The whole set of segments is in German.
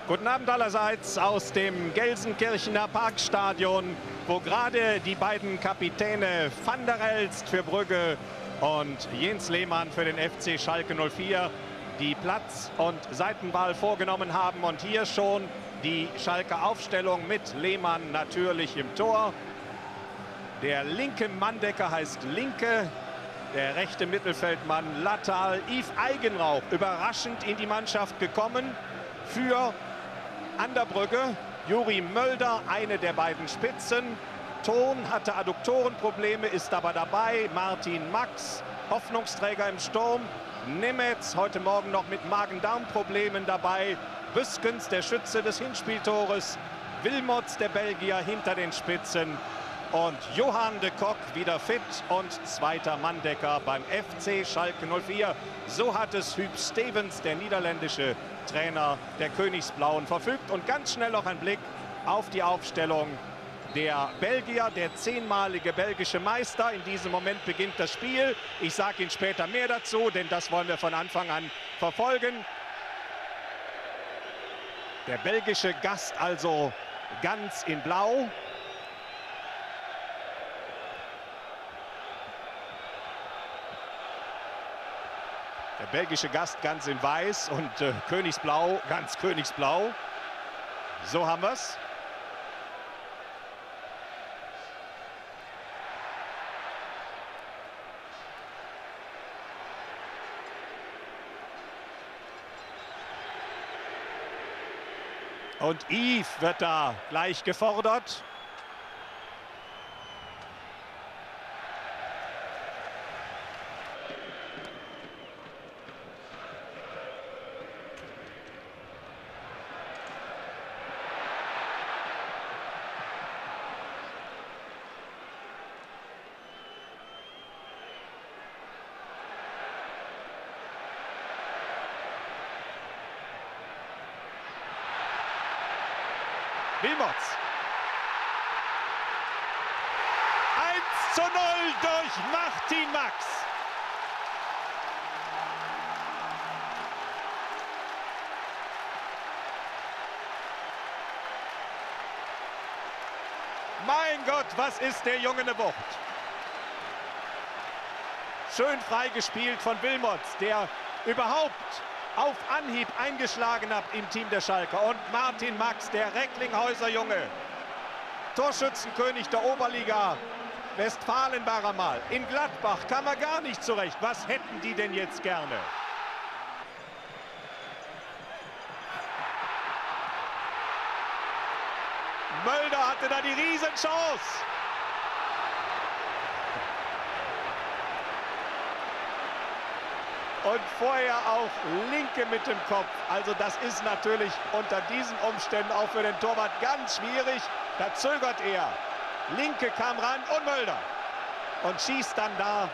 Guten Abend allerseits aus dem Gelsenkirchener Parkstadion, wo gerade die beiden Kapitäne Van der Elst für Brügge und Jens Lehmann für den FC Schalke 04 die Platz- und Seitenwahl vorgenommen haben. Und hier schon die Schalke Aufstellung mit Lehmann natürlich im Tor. Der linke Manndecker heißt Linke, der rechte Mittelfeldmann Lattal. Yves Eigenrauch überraschend in die Mannschaft gekommen für an der Brügge. Juri Mölder, eine der beiden Spitzen. Thon hatte Adduktorenprobleme, ist aber dabei. Martin Max, Hoffnungsträger im Sturm. Nemetz, heute Morgen noch mit Magen-Darm-Problemen dabei. Büskens, der Schütze des Hinspieltores. Wilmots, der Belgier, hinter den Spitzen. Und Johan de Kock wieder fit und zweiter Manndecker beim FC Schalke 04. So hat es Huub Stevens, der niederländische Trainer der Königsblauen, verfügt. Und ganz schnell noch ein Blick auf die Aufstellung der Belgier, der 10-malige belgische Meister. In diesem Moment beginnt das Spiel. Ich sage Ihnen später mehr dazu, denn das wollen wir von Anfang an verfolgen. Der belgische Gast also ganz in Blau. Der belgische Gast ganz in Weiß und Königsblau, ganz Königsblau. So haben wir es. Und Yves wird da gleich gefordert. Wilmots. 1:0 durch Martin Max. Mein Gott, was ist der Junge eine Wucht. Schön freigespielt von Wilmots, der überhaupt auf Anhieb eingeschlagen hat im Team der Schalker. Und Martin Max, der Recklinghäuser Junge, Torschützenkönig der Oberliga Westfalen war er mal. In Gladbach kam er gar nicht zurecht. Was hätten die denn jetzt gerne? Mölder hatte da die Riesenchance. Und vorher auch Linke mit dem Kopf. Also das ist natürlich unter diesen Umständen auch für den Torwart ganz schwierig. Da zögert er. Linke kam ran und Mölder. Und schießt dann da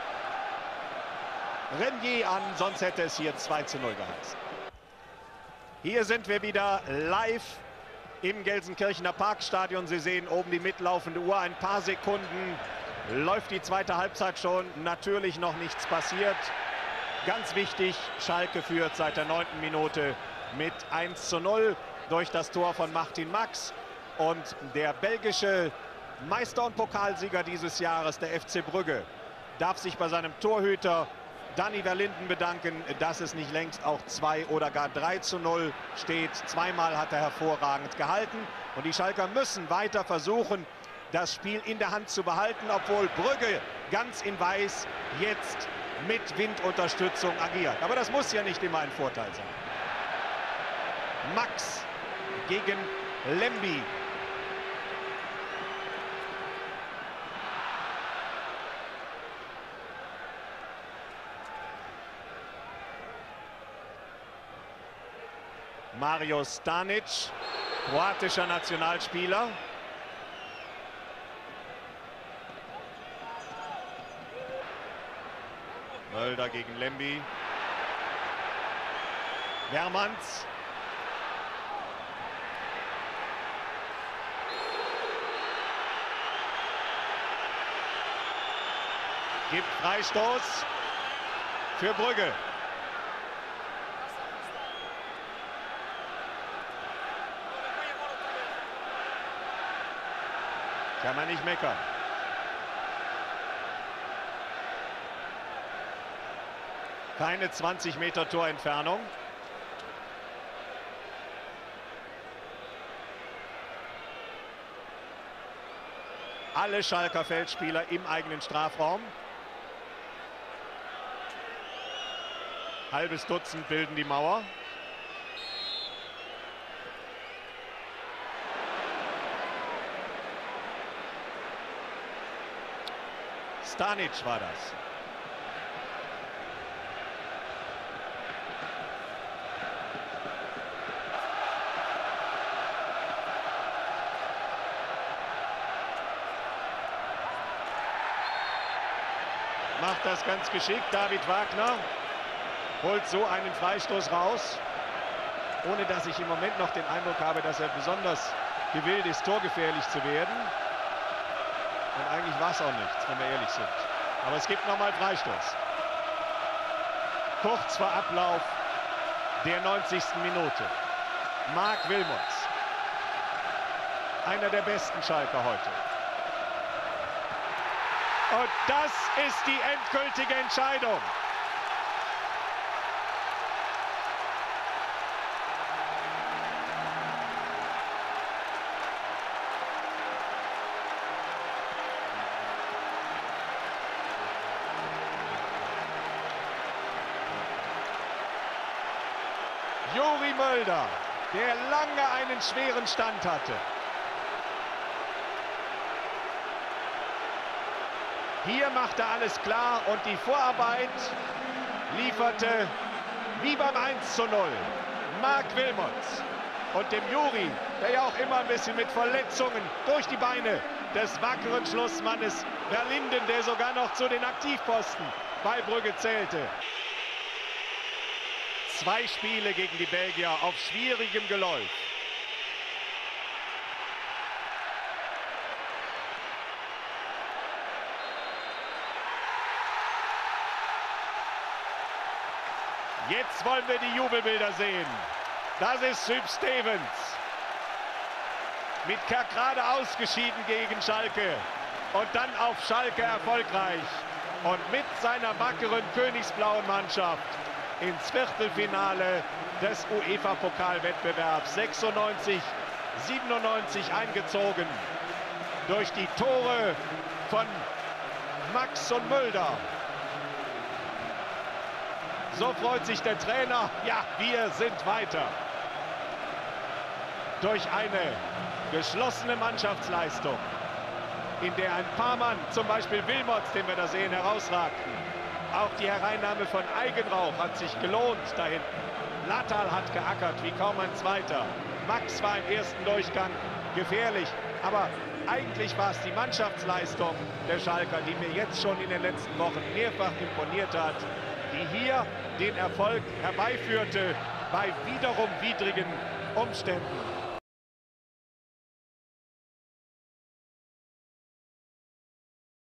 Renier an, sonst hätte es hier 2:0 geheißen. Hier sind wir wieder live im Gelsenkirchener Parkstadion. Sie sehen oben die mitlaufende Uhr. Ein paar Sekunden läuft die zweite Halbzeit schon. Natürlich noch nichts passiert. Ganz wichtig, Schalke führt seit der 9. Minute mit 1:0 durch das Tor von Martin Max. Und der belgische Meister und Pokalsieger dieses Jahres, der FC Brügge, darf sich bei seinem Torhüter Danny Verlinden bedanken, dass es nicht längst auch 2 oder gar 3:0 steht. Zweimal hat er hervorragend gehalten. Und die Schalker müssen weiter versuchen, das Spiel in der Hand zu behalten, obwohl Brügge ganz in Weiß jetzt mit Windunterstützung agiert. Aber das muss ja nicht immer ein Vorteil sein. Max gegen Lemby. Mario Stanic, kroatischer Nationalspieler. Mölder gegen Lemby. Wermans. Gibt Freistoß für Brügge. Kann man nicht meckern. Keine 20 Meter Torentfernung. Alle Schalker Feldspieler im eigenen Strafraum. Halbes Dutzend bilden die Mauer. Stanic war das. Macht das ganz geschickt. David Wagner holt so einen Freistoß raus, ohne dass ich im Moment noch den Eindruck habe, dass er besonders gewillt ist, torgefährlich zu werden. Und eigentlich war es auch nichts, wenn wir ehrlich sind. Aber es gibt nochmal Freistoß. Kurz vor Ablauf der 90. Minute. Marc Wilmots. Einer der besten Schalker heute. Und das ist die endgültige Entscheidung. Juri Mölder, der lange einen schweren Stand hatte. Hier machte alles klar und die Vorarbeit lieferte wie beim 1:0 Marc Wilmots. Und dem Juri, der ja auch immer ein bisschen mit Verletzungen durch die Beine des wackeren Schlussmannes Verlinden, der sogar noch zu den Aktivposten bei Brügge zählte. 2 Spiele gegen die Belgier auf schwierigem Geläuf. Jetzt wollen wir die Jubelbilder sehen. Das ist Syb Stevens. Mit Kerkrade ausgeschieden gegen Schalke. Und dann auf Schalke erfolgreich. Und mit seiner wackeren königsblauen Mannschaft ins Viertelfinale des UEFA-Pokalwettbewerbs 96, 97 eingezogen. Durch die Tore von Max und Mölder. So freut sich der Trainer. Ja, wir sind weiter. Durch eine geschlossene Mannschaftsleistung, in der ein paar Mann, zum Beispiel Wilmots, den wir da sehen, herausragten. Auch die Hereinnahme von Eigenrauch hat sich gelohnt da hinten. Lattal hat geackert wie kaum ein zweiter. Max war im ersten Durchgang gefährlich. Aber eigentlich war es die Mannschaftsleistung der Schalker, die mir jetzt schon in den letzten Wochen mehrfach imponiert hat, die hier den Erfolg herbeiführte bei wiederum widrigen Umständen.